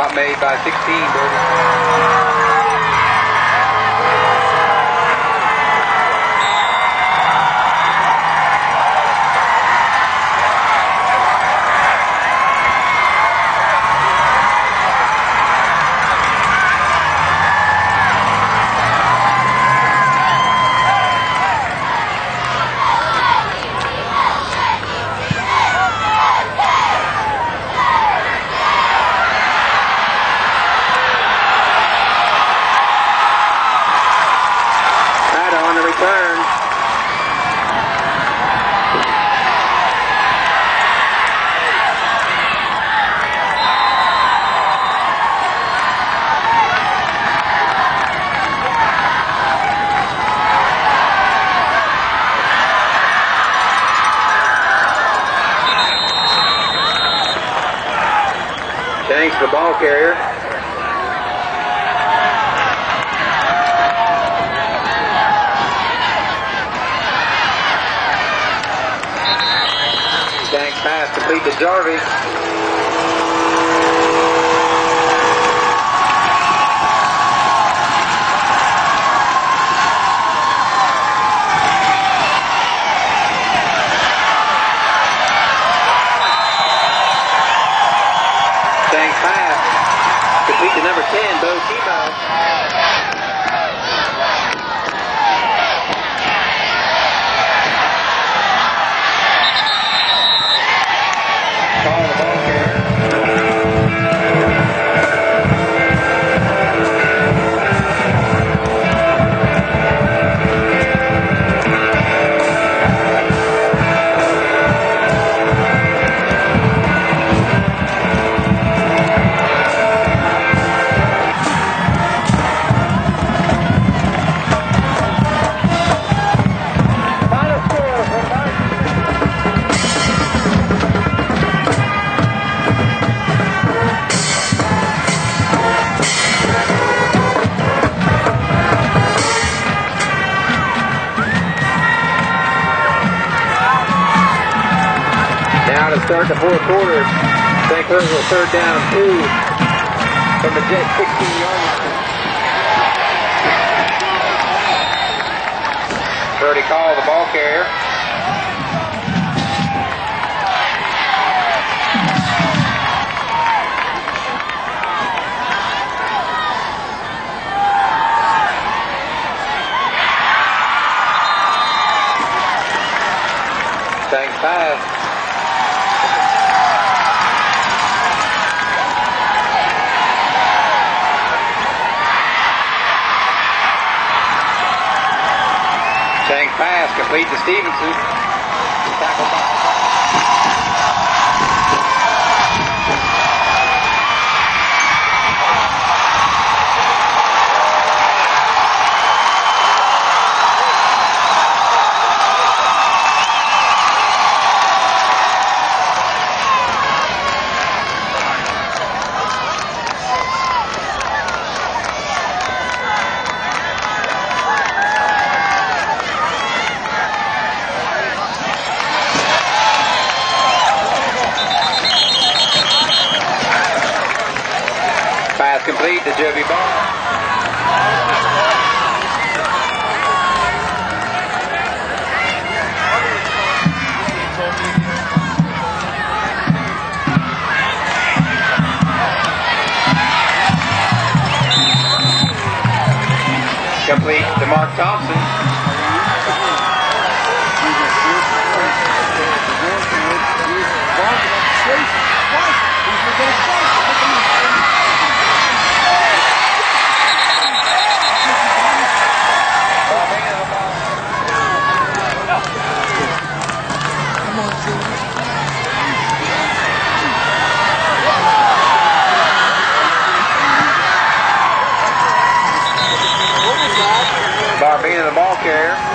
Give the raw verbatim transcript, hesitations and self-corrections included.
Out made by sixteen, Brody. Thanks to the ball carrier. Shanks pass complete to Jarvie. Complete to number ten, Bo Tebow. Call the ball carrier. Now to start the fourth quarter, Saint Clair will third down two from the Jet sixteen yard line. Brody call the ball carrier. Thanks pass. Shanks pass complete to Stevenson. Tackle by. Pass complete to Joby Ball. Complete to Mark Thompson. Barbina the ball carrier.